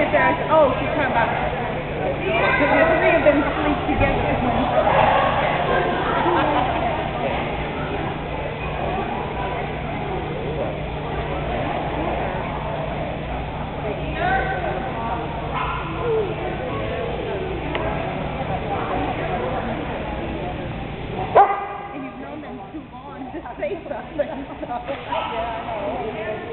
sit there and say, oh, she's talking about, because the three of them sleep together. And you've known them too long to say something. So. Yeah, I know.